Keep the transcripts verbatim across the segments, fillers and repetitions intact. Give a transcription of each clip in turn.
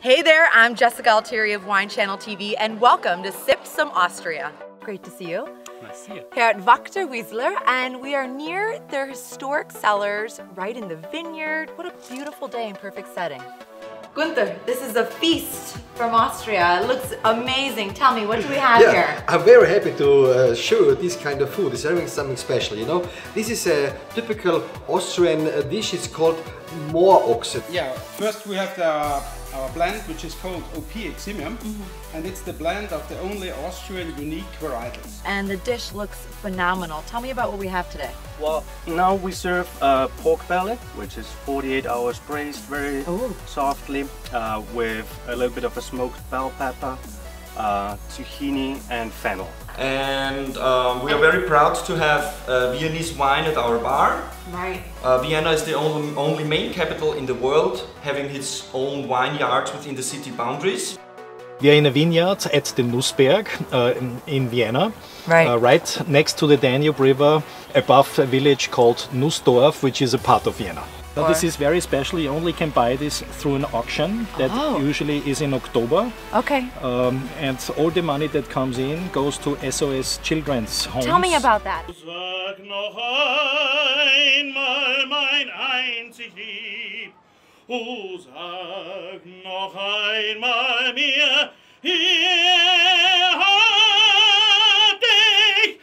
Hey there, I'm Jessica Altieri of Wine Channel T V and welcome to Sip Some Austria. Great to see you. Nice to see you. Here at Wachter Wiesler, and we are near their historic cellars right in the vineyard. What a beautiful day and perfect setting. Gunther, this is a feast from Austria. It looks amazing. Tell me, what do we have yeah, here? I'm very happy to uh, show you this kind of food. It's having something special, you know. This is a typical Austrian uh, dish. It's called Moorochse. Yeah, first we have the, our blend, which is called O P Eximium, mm-hmm. and it's the blend of the only Austrian unique varietals. And the dish looks phenomenal. Tell me about what we have today. Well, now we serve uh, pork belly, which is forty-eight hours braised very Ooh. softly, uh, with a little bit of a smoked bell pepper, uh, zucchini and fennel. And um, we are very proud to have uh, Viennese wine at our bar. Right. Uh, Vienna is the only, only main capital in the world having its own vineyards within the city boundaries. We are in a vineyard at the Nussberg uh, in, in Vienna, right. Uh, right next to the Danube River, above a village called Nussdorf, which is a part of Vienna. But this is very special. You only can buy this through an auction that oh. usually is in October. Okay. Um, and all the money that comes in goes to S O S Children's Homes. Tell me about that. Sag noch einmal mein einzig Lieb. Oh, sag noch einmal mir, hier hab dich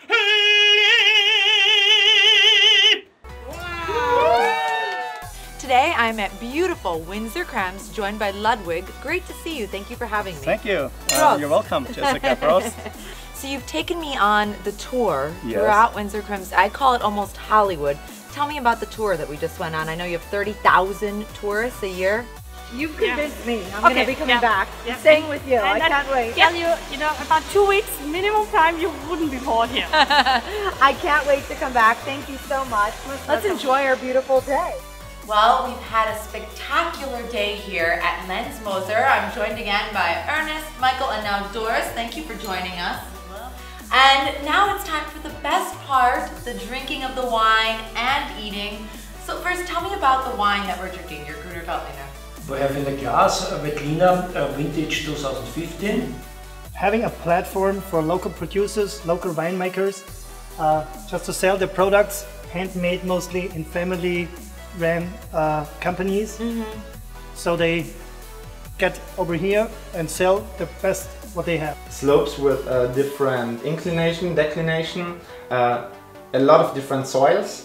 lieb. Today I'm at beautiful Windsor Krems, joined by Ludwig. Great to see you. Thank you for having me. Thank you. Uh, you're welcome, Jessica. Prost. So you've taken me on the tour yes. throughout Windsor Krems. I call it almost Hollywood. Tell me about the tour that we just went on. I know you have thirty thousand tourists a year. You've convinced yeah. me. I'm okay. going to be coming yeah. back. Yeah. Staying with you. And I can't wait. Tell you, you know, about two weeks minimum time, you wouldn't be bored here. I can't wait to come back. Thank you so much. Let's enjoy our beautiful day. Well, we've had a spectacular day here at Lenz Moser. I'm joined again by Ernest, Michael, and now Doris. Thank you for joining us. And now it's time for the best part, the drinking of the wine and eating. So first, tell me about the wine that we're drinking, your Grüner Veltliner. We have in the glass a Veltliner uh, vintage two thousand fifteen. Having a platform for local producers, local winemakers, uh, just to sell their products, handmade mostly in family-run uh, companies. Mm-hmm. So they get over here and sell the best what they have. Slopes with a different inclination, declination, uh, a lot of different soils,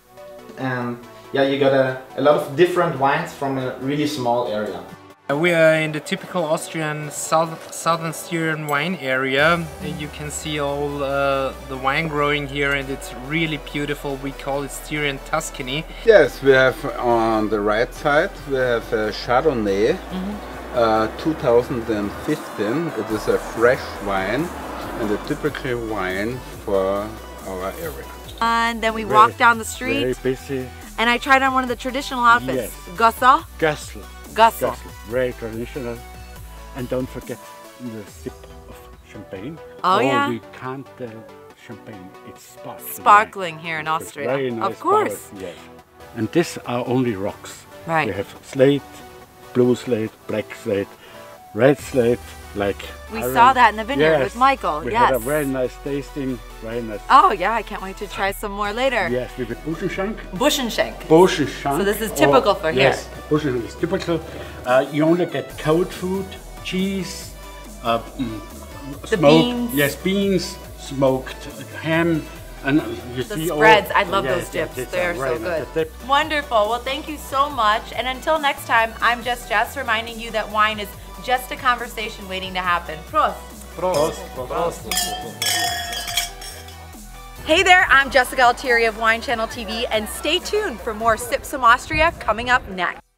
and yeah, you got a, a lot of different wines from a really small area. We are in the typical Austrian south, southern Styrian wine area, and you can see all uh, the wine growing here, and it's really beautiful. We call it Styrian Tuscany. Yes, we have on the right side we have a Chardonnay. Mm-hmm. Uh, two thousand fifteen. It is a fresh wine and a typical wine for our area. And then we very, walked down the street. Very busy. And I tried on one of the traditional outfits. Yes. Gossa? Gassel. Gassel. Very traditional. And don't forget the sip of champagne. Oh, oh yeah? we can't uh, champagne. It's sparkling. Sparkling wine. Here in Austria. Very nice. Of course. Powder, yes. And these are only rocks. Right. We have slate, blue slate, black slate, red slate, like we iron. saw that in the vineyard yes. with Michael. We yes. had a very nice tasting, very nice. Oh yeah, I can't wait to try some more later. Yes, with the Buschenschenk. Buschenschenk. Buschenschenk. So this is typical oh, for yes, here. Yes, Buschenschenk is typical. Uh, you only get cold food, cheese, uh, mm, the smoked, beans. Yes, beans, smoked ham. And you the see spreads, all, I love yes, those dips, yes, they're so good. Wonderful, well thank you so much, and until next time, I'm just Jess, reminding you that wine is just a conversation waiting to happen. Prost! Prost! Prost! Hey there, I'm Jessica Altieri of Wine Channel T V, and stay tuned for more Sip Some Austria coming up next.